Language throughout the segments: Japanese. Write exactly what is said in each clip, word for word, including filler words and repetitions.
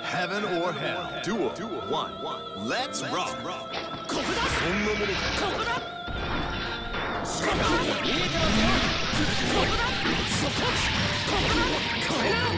Heaven or hell. Duel. One. Let's rock. ここだ。そんなものか。ここだ。そこだ。見えてますよ。ここだ。そこ。ここだ。これだ。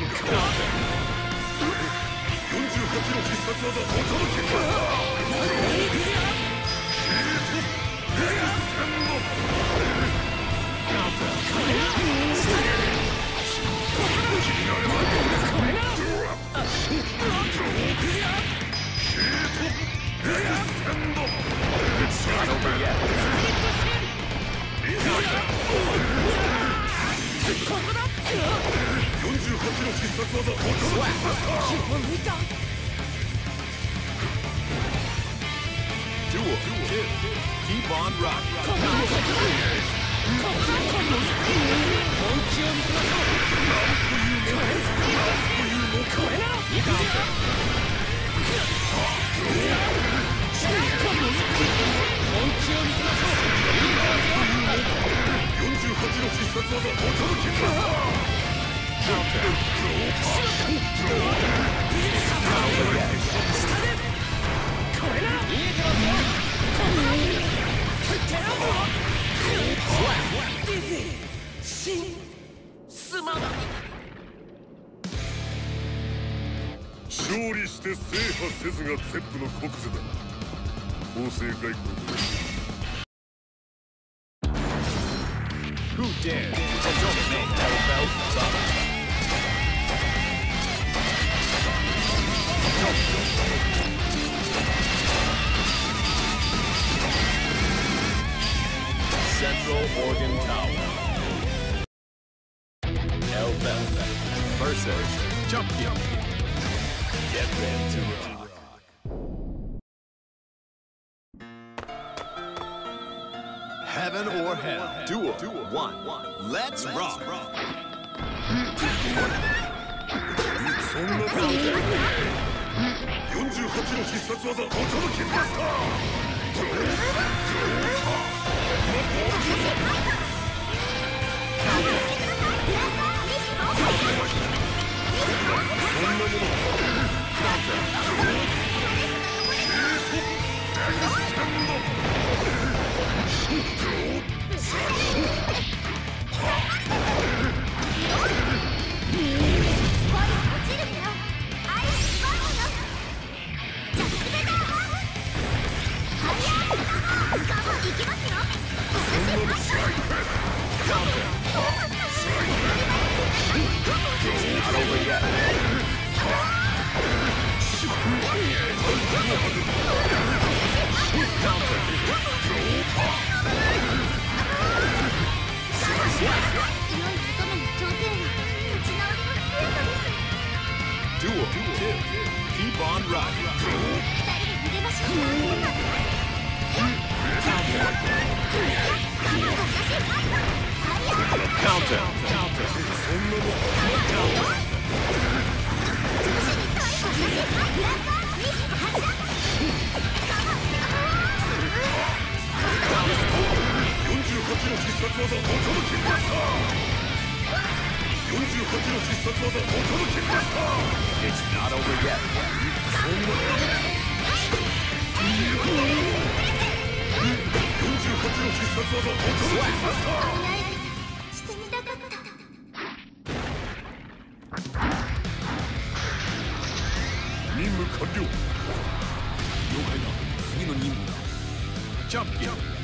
よんじゅうはちの必殺技お届け。Keep on rocking. Counter. 勝利して制覇せずがゼップの国是だ。法政外交で Who dares to dominate Hellfeld Summit? Central Organ Tower. Hellfeld versus Champion. Get ready to rock. Heaven or hell. Duel. One. Let's rock. そんなよんじゅうはちの必殺技お届けマスタDuel. Keep on rocking. Counter. Counter. It's not over yet. Champion.